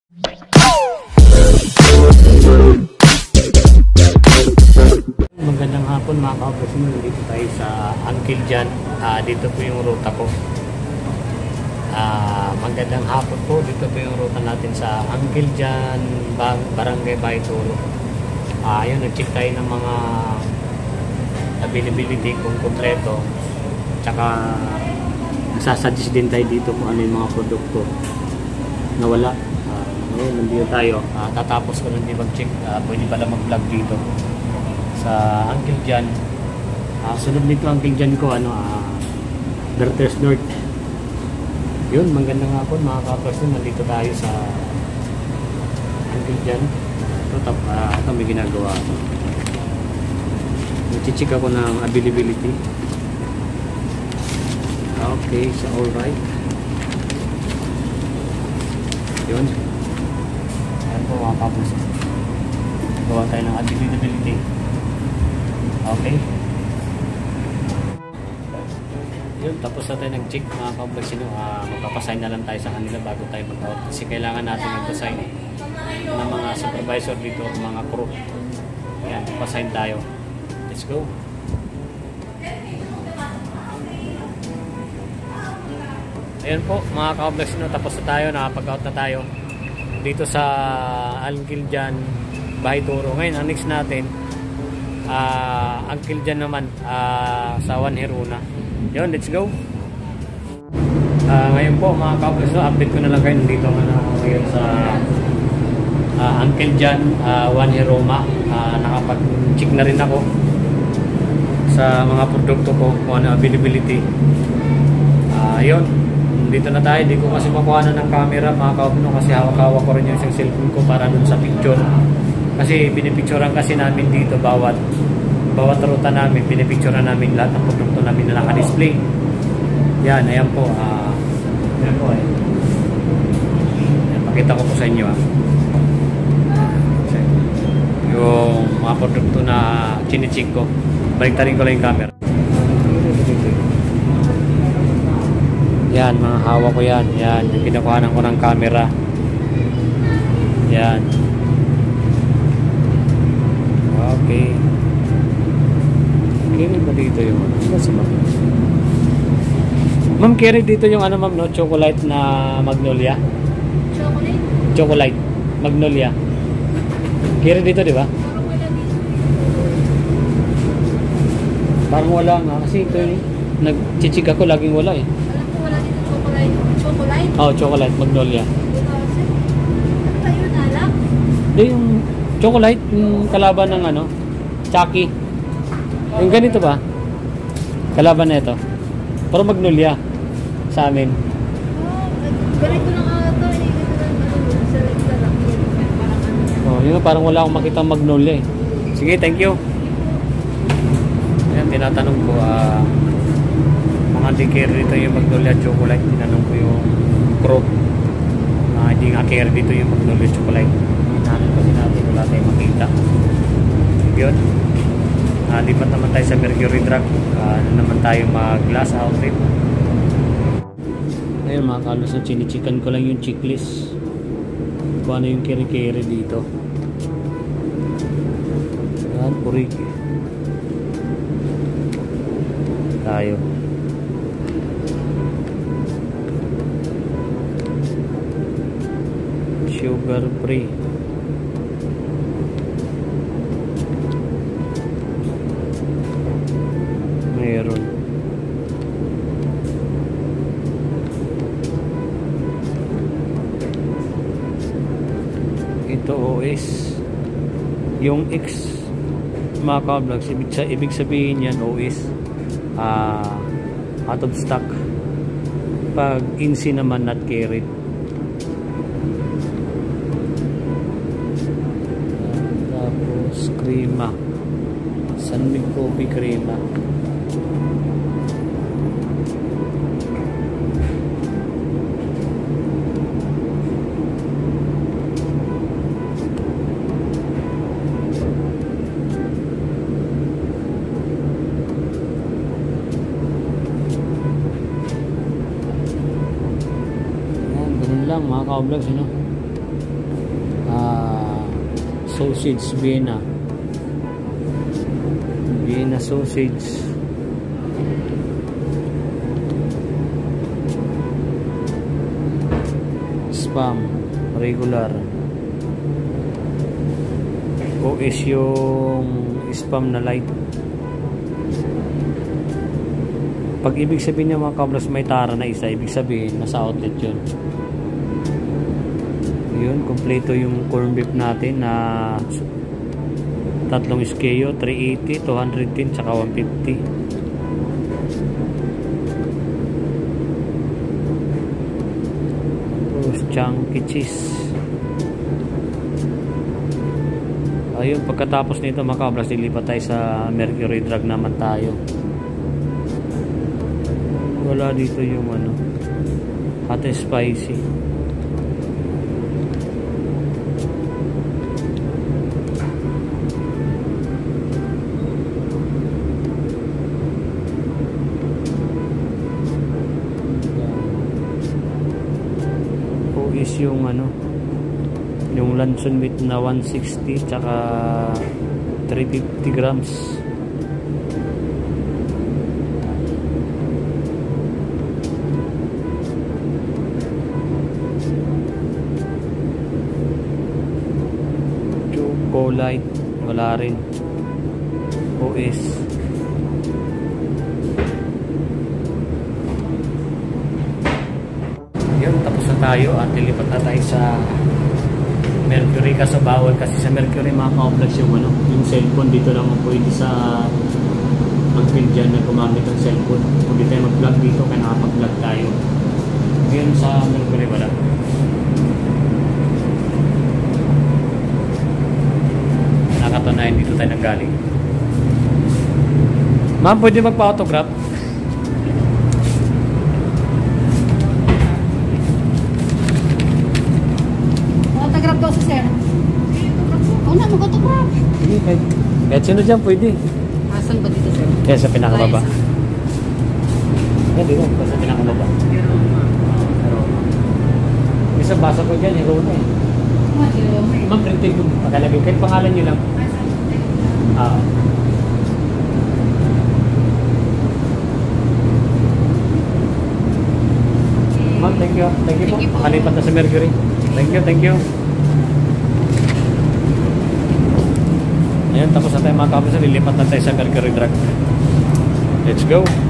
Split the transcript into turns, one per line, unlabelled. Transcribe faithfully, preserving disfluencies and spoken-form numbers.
Magandang hapon mga kaoperasyon, dito tayo sa Uncle John. Uh, dito po yung ruta ko. Uh, magandang hapon po, dito po yung ruta natin sa Uncle John, Barangay Baytoro. Uh, ayun, nag-check tayo ng mga availability kung kompleto. Tsaka nagsasuggest din tayo dito kung ano yung mga produkto na wala. Uh, ngayon, nandito tayo. Uh, tatapos ko lang din mag-check. Uh, pwede pala mag-vlog dito sa Uncle John. Uh, sunod nito Uncle John ko, ano, uh, Berters North. Yun, magandang hapon mga kaperson. Nandito tayo sa Uncle John. Ito, uh, ito may ginagawa. Nag-check ako ng availability. Okay, so alright. Yun. Ayan po mga kaperson. Gawa tayo ng availability. Okay. Yun, tapos na tayo nag-check mga kaoperasyon. Uh, magpapasign na lang tayo sa kanila bago tayo mag-out. Kasi kailangan natin magpasign ng mga supervisor dito, mga crew. Ayan, magpasign tayo. Let's go. Ayan po mga kaoperasyon, tapos na tayo, nakapag-out na tayo dito sa Uncle John, Baytoro. Ngayon, ang next natin, Uh, Uncle John naman uh, sa Juan Heruna. Yun, let's go. Uh, ngayon po mga kapres, so, update ko na lang kayo dito ngayon sa uh, Uncle John, uh, Juan Heruna. Uh, nakapag-check na rin ako sa mga produkto ko kung ano availability. Uh, yun, dito na tayo. Di ko kasi makuha na ng camera mga kapres, kasi hawak-hawak ko rin yung isang cellphone ko para dun sa picture. Kasi pinipicturean kasi namin dito bawat bawat ruta namin, pinipicturean namin lahat ng produkto namin na naka-display. Yan, ayan po. Uh, ayan po eh. Ayan, pakita ko po sa inyo. Ah. Yung mga produkto na chinichik ko. Baliktarin ko lang yung camera. Yan, mga hawak ko yan. Yan, yung pinakuhanan ko ng camera. Yan. Okay. Carry ba dito yung ano? Kasi ma'am. Ma'am, carry dito yung ano ma'am, no? Chocolate na magnolia.
Chocolate?
Chocolate. Magnolia. Carry dito, di ba? Parang wala nga. Kasi ito yung nag-chichik ako, laging wala eh.
Alam ko wala dito chocolate. Chocolate?
Oh, chocolate. Magnolia.
Ano ba yun, alak?
Hindi, yung chocolate, yung kalaban ng ano, Chucky. Yung ganito ba? Kalaban na ito. Pero magnolia sa amin.
Oh, ganito lang ito. Ganito lang ano, sa lalaki. Parang ano.
Oh, yun parang wala akong makita magnolia eh. Sige, thank you. Ayan, tinatanong ko, ah, uh, mga hindi carry dito yung magnolia chocolate. Tinanong ko yung crew. Uh, hindi nga carry dito yung magnolia chocolate. Tinanong kasi natin, wala tayong makita. Yun. Uh, lipat naman tayo sa Mercury Truck. Uh, naman tayo mag glass outfit. Ngayon mga kalos, na chinichikan ko lang yung checklist kung ano yung kiri-kiri dito. Yan, purik tayo. Sugar free. Meron. Ito O S. Yung X mga ka-vlogs, ibig, sa, ibig sabihin yan O S uh, out of stock. Pag in C naman, not carried. Tapos crema, Sunmig Coffee crema. lang mga ka-vlogs, you know? sausage, Vienna. Vienna sausage. Spam, regular. O S yung spam na light. Pag ibig sabihin niya mga kabros may tara na isa, ibig sabihin nasa outlet yun. Yun, kompleto yung corn beef natin na tatlong S K U, three eighty, two ten, tsaka one fifty. Tapos chunky cheese. Ayun, pagkatapos nito mga kabros, lilipat tayo sa Mercury Drug naman tayo. Wala dito yung ano, hot and spicy. O is yung ano, yung luncheon meat na one sixty tsaka three fifty grams. Light, wala rin. O S. Yun, tapos na tayo at lilipat na tayo sa Mercury, kaso bawal kasi sa Mercury mga ka-complex yung ano, yung cellphone dito naman pwede sa Uncle John na gumamit ng cellphone. Kung di tayo mag-vlog dito, kaya nakapag-vlog tayo. Ngayon sa Mercury wala. Nakatunayan dito tayo nanggaling. Ma'am, pwede magpa-autograph?
Autograph daw si sir. Oo na, mag-autograph.
Hindi, kahit, kahit sino dyan pwede.
Asan ba dito sir?
Kaya sa pinakababa. Kaya dito, sa pinakababa. Isang basa ko dyan, hero na eh. Ma'am, printing ko. Pakalagay. Kahit pangalan nyo lang. Ah. Ma'am, thank you. Thank you po. Makalipat na sa Mercury. Thank you, thank you. Ayan, tapos na tayo mga kapatid. Lilipat na tayo sa Mercury Drug. Let's go.